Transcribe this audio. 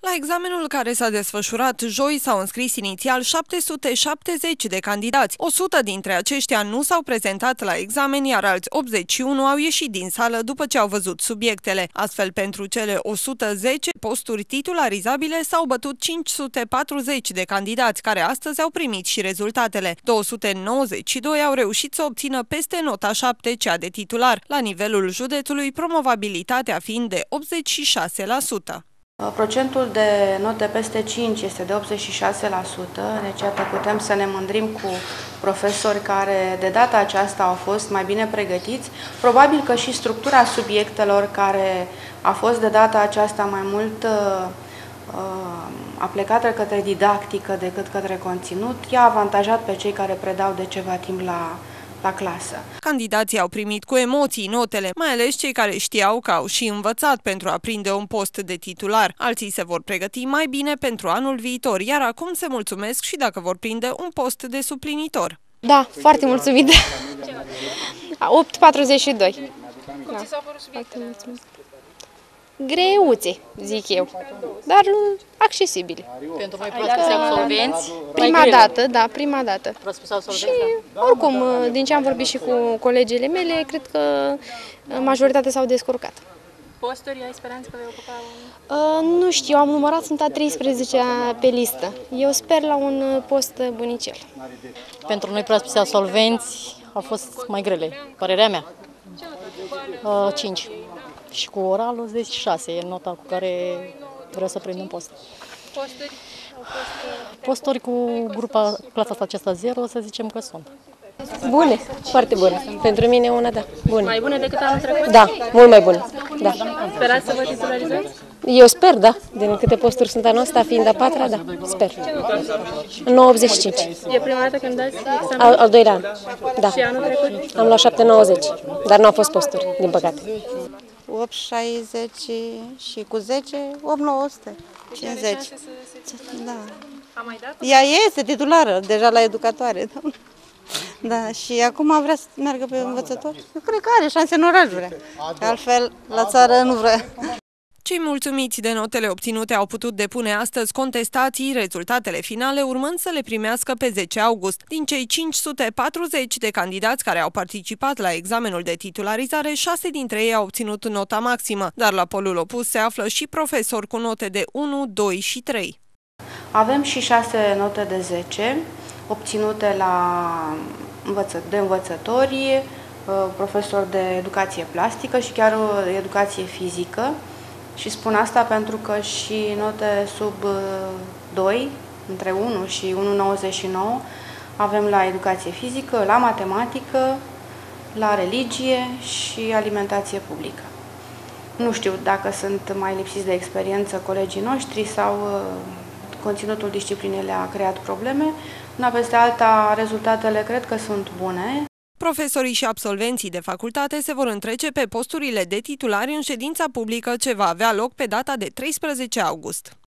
La examenul care s-a desfășurat joi s-au înscris inițial 770 de candidați. 100 dintre aceștia nu s-au prezentat la examen, iar alți 81 au ieșit din sală după ce au văzut subiectele. Astfel, pentru cele 110 posturi titularizabile s-au bătut 540 de candidați, care astăzi au primit și rezultatele. 292 au reușit să obțină peste nota 7, cea de titular, la nivelul județului, promovabilitatea fiind de 86%. Procentul de note peste 5 este de 86%, deci iată, putem să ne mândrim cu profesori care de data aceasta au fost mai bine pregătiți. Probabil că și structura subiectelor care a fost de data aceasta mai mult aplecată către didactică decât către conținut, i-a avantajat pe cei care predau de ceva timp la clasă. Candidații au primit cu emoții notele, mai ales cei care știau că au și învățat pentru a prinde un post de titular. Alții se vor pregăti mai bine pentru anul viitor, iar acum se mulțumesc și dacă vor prinde un post de suplinitor. Da, foarte mulțumit. 8,42. Cum ți s-au părut subiectele? Greuțe, zic eu, dar accesibile. Pentru noi proaspeți absolvenți? Prima dată, da, prima dată. Proaspeți absolvenți, și oricum, din ce am vorbit și cu colegele mele, cred că majoritatea s-au descurcat. Posturi, ai speranță că vei ocupa? Nu știu, am numărat, sunt a 13-a pe listă. Eu sper la un post bunicel. Pentru noi proaspeți absolvenți au fost mai grele, părerea mea. 5. Și cu oralul 6 e nota cu care vreau să prind un post. Posturi? Posturi cu grupa, clasa aceasta 0, să zicem că sunt. Bune, foarte bune. Pentru mine una, da. Bune. Mai bune decât anul trecut? Da, mult mai bune. Da. Sperați să vă titularizați? Eu sper, da. Din câte posturi sunt anul ăsta, fiind a 4-a, da, sper. 9,85. E prima dată când dați examen? Al doilea an, da. Și anul trecut? Am luat 7,90, dar nu au fost posturi, din păcate. 8,60 și cu 10, 8,950. Da. A mai dat? Ea este titulară, deja la educatoare. Da, și acum vrea să meargă pe învățător. Eu cred că are șanse în oraș vrea, că altfel la țară nu vrea. Cei mulțumiți de notele obținute au putut depune astăzi contestații, rezultatele finale urmând să le primească pe 10 august. Din cei 540 de candidați care au participat la examenul de titularizare, 6 dintre ei au obținut nota maximă, dar la polul opus se află și profesori cu note de 1, 2 și 3. Avem și 6 note de 10 obținute de învățători, profesori de educație plastică și chiar educație fizică. Și spun asta pentru că și note sub 2, între 1 și 1,99, avem la educație fizică, la matematică, la religie și alimentație publică. Nu știu dacă sunt mai lipsiți de experiență colegii noștri sau conținutul disciplinei le-a creat probleme. Una peste alta, rezultatele cred că sunt bune. Profesorii și absolvenții de facultate se vor întrece pe posturile de titulari în ședința publică ce va avea loc pe data de 13 august.